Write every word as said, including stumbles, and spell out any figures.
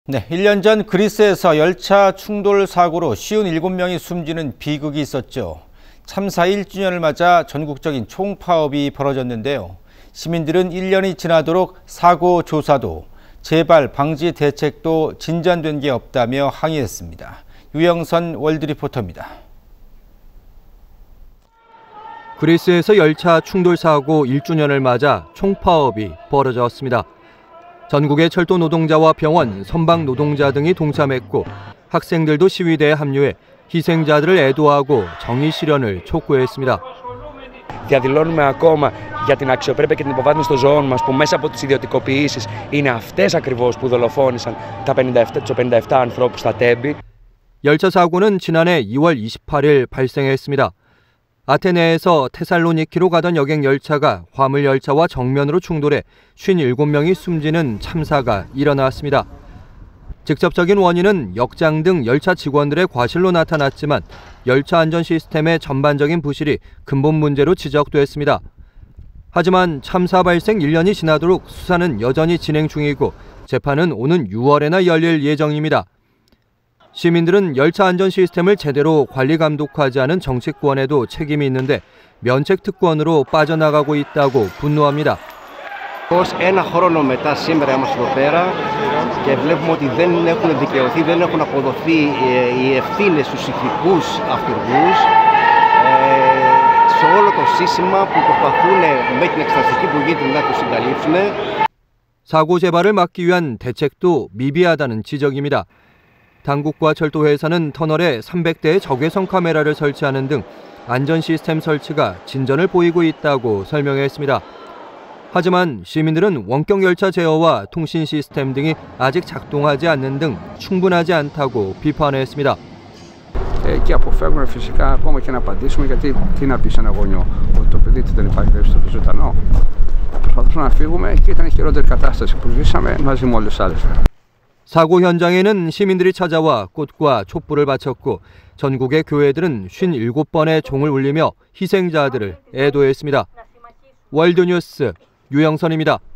네, 일 년 전 그리스에서 열차 충돌 사고로 오십칠 명이 숨지는 비극이 있었죠. 참사 일 주년을 맞아 전국적인 총파업이 벌어졌는데요. 시민들은 일 년이 지나도록 사고 조사도 재발 방지 대책도 진전된 게 없다며 항의했습니다. 유영선 월드리포터입니다. 그리스에서 열차 충돌 사고 일 주년을 맞아 총파업이 벌어졌습니다. 전국의 철도 노동자와 병원, 선박 노동자 등이 동참했고 학생들도 시위대에 합류해 희생자들을 애도하고 정의 실현을 촉구했습니다. Διαδηλώνουμε ακόμα για την αξιοπρέπεια και την υποβάθμιση των ζωών μας που μέσα από τις ιδιωτικοποιήσεις είναι αυτές ακριβώς που δολοφόνησαν τους πενήντα επτά ανθρώπους στα Τέμπη. 열차 사고는 지난해 이월 이십팔일 발생했습니다. 아테네에서 테살로니키로 가던 여객 열차가 화물 열차와 정면으로 충돌해 오십칠 명이 숨지는 참사가 일어났습니다. 직접적인 원인은 역장 등 열차 직원들의 과실로 나타났지만 열차 안전 시스템의 전반적인 부실이 근본 문제로 지적됐습니다. 하지만 참사 발생 일 년이 지나도록 수사는 여전히 진행 중이고 재판은 오는 유월에나 열릴 예정입니다. 시민들은 열차 안전 시스템을 제대로 관리 감독하지 않은 정치권에도 책임이 있는데 면책 특권으로 빠져나가고 있다고 분노합니다. Ως ένα χρόνο μετά σήμερα είμαστε εδώ πέρα και βλέπουμε ότι δεν έχουν δικαιωθεί, δεν έχουν αποδοθεί οι ευθύνες στους ηθικούς αυτούργους σε όλο το σύστημα που προσπαθούν με την εξεταστική που γίνεται να το συγκαλύψουν. 사고 재발을 막기 위한 대책도 미비하다는 지적입니다. 당국과 철도회사는 터널에 삼백 대의 적외선 카메라를 설치하는 등 안전 시스템 설치가 진전을 보이고 있다고 설명했습니다. 하지만 시민들은 원격 열차 제어와 통신 시스템 등이 아직 작동하지 않는 등 충분하지 않다고 비판했습니다. Και αποφεύγουν φυσικά ακόμα και να απαντήσουμε γιατί τι να πει σε ένα γονιό ότι το παιδί του δεν υπάρχει περίπτωση στο ζωντανό. Προσπαθούσαμε να φύγουμε και ήταν η χειρότερη κατάσταση που ζήσαμε μαζί με όλες τις άλλες. 사고 현장에는 시민들이 찾아와 꽃과 촛불을 바쳤고 전국의 교회들은 오십칠 번의 종을 울리며 희생자들을 애도했습니다. 월드뉴스 유영선입니다.